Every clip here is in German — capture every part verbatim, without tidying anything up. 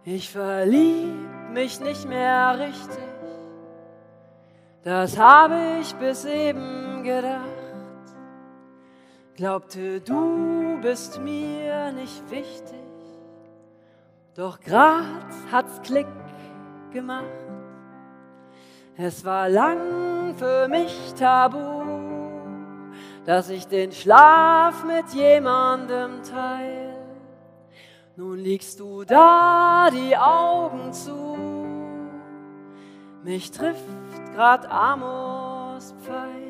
Ich verlieb mich nicht mehr richtig, das habe ich bis eben gedacht. Glaubte, du bist mir nicht wichtig, doch grad hat's Klick gemacht. Es war lang für mich tabu, dass ich den Schlaf mit jemandem teil. Nun liegst du da, die Augen zu, mich trifft grad Amos Pfeil.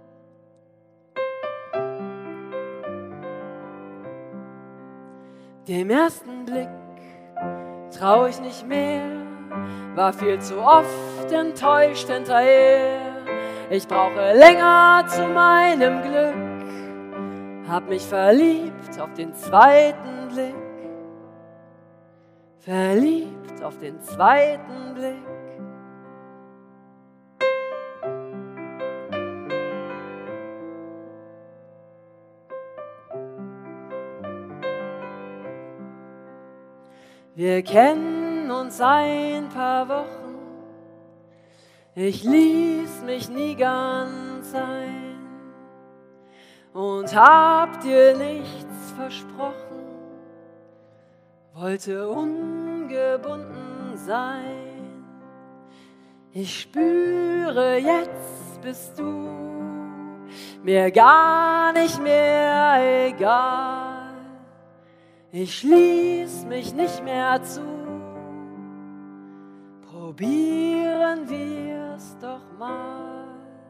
Dem ersten Blick trau ich nicht mehr, war viel zu oft enttäuscht hinterher. Ich brauche länger zu meinem Glück, hab mich verliebt auf den zweiten Blick, verliebt auf den zweiten Blick. Wir kennen uns ein paar Wochen, ich ließ mich nie ganz ein und hab dir nichts versprochen, wollte ungebunden sein. Ich spüre, jetzt bist du mir gar nicht mehr egal. Ich schließ mich nicht mehr zu, probieren wir's doch mal.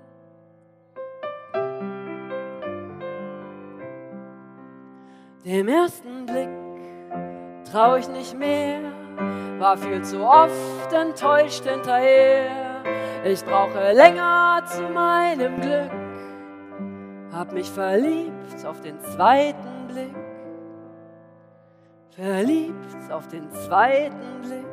Dem ersten Blick trau ich nicht mehr, war viel zu oft enttäuscht hinterher. Ich brauche länger zu meinem Glück, hab mich verliebt auf den zweiten Blick, verliebt auf den zweiten Blick.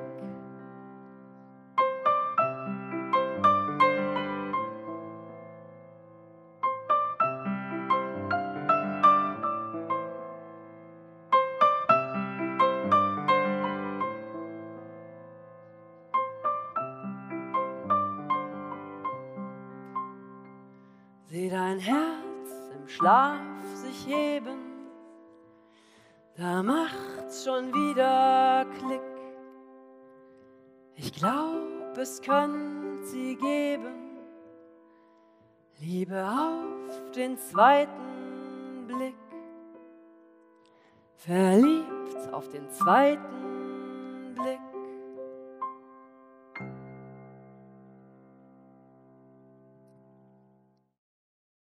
Seh dein Herz im Schlaf sich heben, da macht's schon wieder Klick. Ich glaub, es könnte sie geben, Liebe auf den zweiten Blick, verliebt auf den zweiten